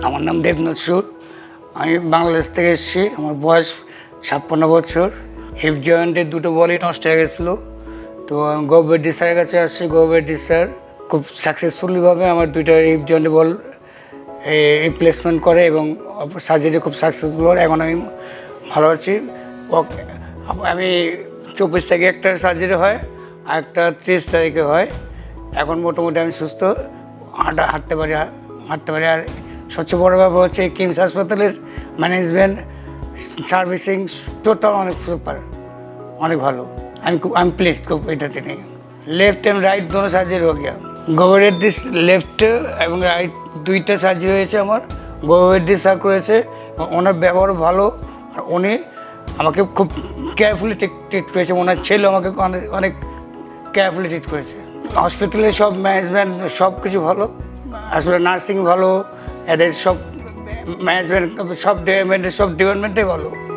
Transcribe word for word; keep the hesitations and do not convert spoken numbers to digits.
আমার নাম দেবনাথ সুর। আমি বাংলাদেশ থেকে এসেছি। আমার বয়স ছাপ্পান্ন বছর। হিপ জয়েন্টের দুটো বলই নষ্ট হয়ে গেছিলো, তো আমি গৌবেদ্দি স্যারের কাছে আসছি। গৌবেদ্দি স্যার খুব সাকসেসফুলিভাবে আমার দুইটা হিপ জয়েন্টের বল রিপ্লেসমেন্ট করে এবং সার্জারি খুব সাকসেসফুল হয়। এখন আমি ভালো আছি। আমি চব্বিশ তারিখে একটা সার্জারি হয়, আর একটা ত্রিশ তারিখে হয়। এখন মোটামুটি আমি সুস্থ, হাঁটা হাঁটতে পারি হাঁটতে পারি আর সবচেয়ে বড় ব্যাপার হচ্ছে কিমস হাসপাতালের ম্যানেজমেন্ট, সার্ভিসিং টোটাল অনেক সুপার, অনেক ভালো। আমি খুব আমি প্লেসড খুব এটাতে নেই। लेफ्ट एंड राइट दोनों सार्जारी हो गया। गोबरेद्दी लेफ्ट এবং রাইট দুইটা সার্জারি হয়েছে আমার। গোবরেদ্দি স্যার করেছে, ওনার ব্যবহার ভালো, আর উনি আমাকে খুব কেয়ারফুলি ট্রিট করেছে। ওনার ছেলে আমাকে অনেক অনেক কেয়ারফুলি ট্রিট করেছে। হসপিটালের সব ম্যানেজমেন্ট সব কিছু ভালো, আসলে নার্সিং ভালো, এদের সব ম্যানেজমেন্ট সব ডিপার্টমেন্টের সব ডিপার্টমেন্টে ভালো।